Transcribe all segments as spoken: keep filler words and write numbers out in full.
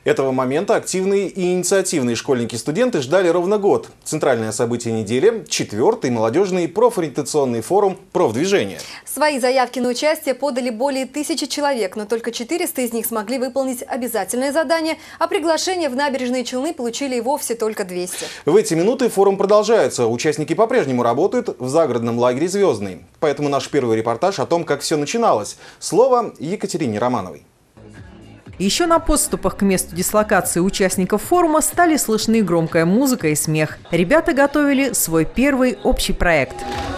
Этого момента активные и инициативные школьники-студенты ждали ровно год. Центральное событие недели – четвертый молодежный профориентационный форум «Профдвижение». Свои заявки на участие подали более тысячи человек, но только четыреста из них смогли выполнить обязательное задание, а приглашение в Набережные Челны получили и вовсе только двести. В эти минуты форум продолжается. Участники по-прежнему работают в загородном лагере «Звездный». Поэтому наш первый репортаж о том, как все начиналось. Слово Екатерине Романовой. Еще на подступах к месту дислокации участников форума стали слышны громкая музыка и смех. Ребята готовили свой первый общий проект.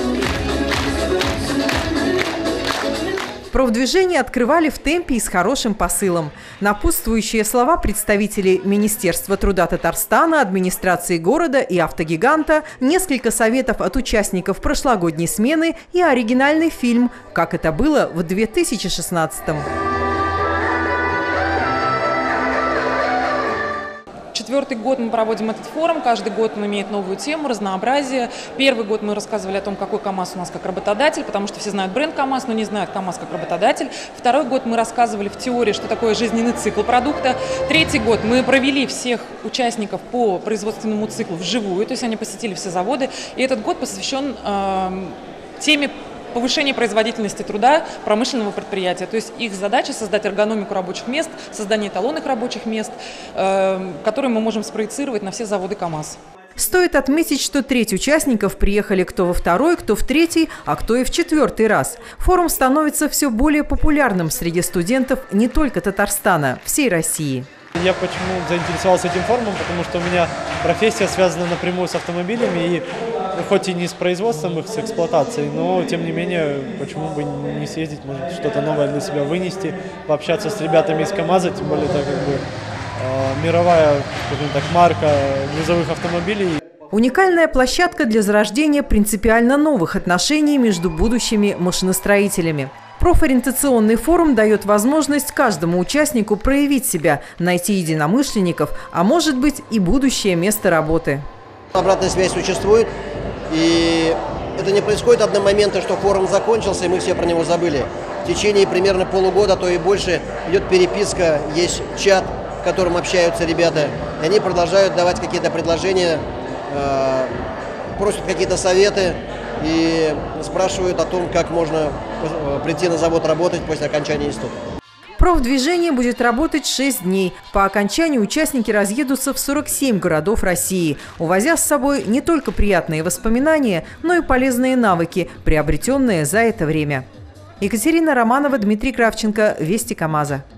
Профдвижение открывали в темпе и с хорошим посылом. Напутствующие слова представителей Министерства труда Татарстана, администрации города и автогиганта, несколько советов от участников прошлогодней смены и оригинальный фильм «Как это было в две тысячи шестнадцатом». Четвертый год мы проводим этот форум, каждый год он имеет новую тему, разнообразие. Первый год мы рассказывали о том, какой КАМАЗ у нас как работодатель, потому что все знают бренд КАМАЗ, но не знают КАМАЗ как работодатель. Второй год мы рассказывали в теории, что такое жизненный цикл продукта. Третий год мы провели всех участников по производственному циклу вживую, то есть они посетили все заводы. И этот год посвящен э, теме повышение производительности труда промышленного предприятия. То есть их задача создать эргономику рабочих мест, создание эталонных рабочих мест, э, которые мы можем спроецировать на все заводы КАМАЗ. Стоит отметить, что треть участников приехали кто во второй, кто в третий, а кто и в четвертый раз. Форум становится все более популярным среди студентов не только Татарстана, всей России. Я почему заинтересовался этим форумом, потому что у меня профессия связана напрямую с автомобилями, и хоть и не с производством их, с эксплуатацией, но тем не менее, почему бы не съездить, может что-то новое для себя вынести, пообщаться с ребятами из КАМАЗа, тем более это как бы э, мировая, скажем так, марка грузовых автомобилей. Уникальная площадка для зарождения принципиально новых отношений между будущими машиностроителями. Профориентационный форум дает возможность каждому участнику проявить себя, найти единомышленников, а может быть и будущее место работы. Обратная связь существует, и это не происходит одним моментом, что форум закончился, и мы все про него забыли. В течение примерно полугода, то и больше, идет переписка, есть чат, в котором общаются ребята, и они продолжают давать какие-то предложения, э, просят какие-то советы и спрашивают о том, как можно прийти на завод работать после окончания института. Профдвижение будет работать шесть дней. По окончанию участники разъедутся в сорок семь городов России, увозя с собой не только приятные воспоминания, но и полезные навыки, приобретенные за это время. Екатерина Романова, Дмитрий Кравченко, Вести КАМАЗа.